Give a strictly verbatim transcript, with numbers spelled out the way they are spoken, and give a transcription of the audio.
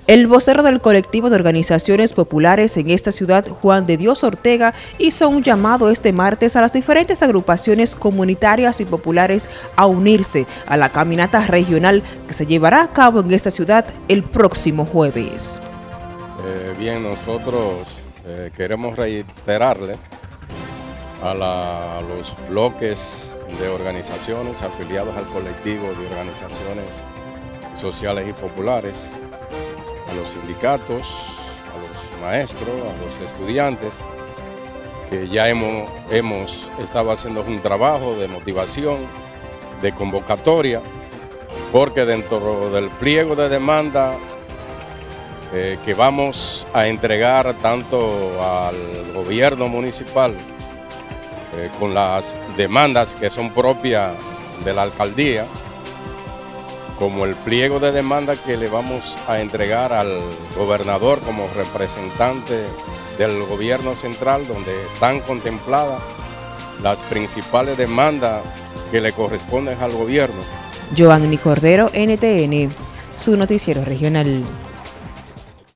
El vocero del colectivo de organizaciones populares en esta ciudad, Juan de Dios Ortega, hizo un llamado este martes a las diferentes agrupaciones comunitarias y populares a unirse a la caminata regional que se llevará a cabo en esta ciudad el próximo jueves. Eh, bien, nosotros eh, queremos reiterarle a, la, a los bloques de organizaciones afiliados al colectivo de organizaciones sociales y populares, a los sindicatos, a los maestros, a los estudiantes, que ya hemos, hemos estado haciendo un trabajo de motivación, de convocatoria, porque dentro del pliego de demanda eh, que vamos a entregar tanto al gobierno municipal eh, con las demandas que son propias de la alcaldía, como el pliego de demanda que le vamos a entregar al gobernador como representante del gobierno central, donde están contempladas las principales demandas que le corresponden al gobierno. Joanny Cordero, N T N, su noticiero regional.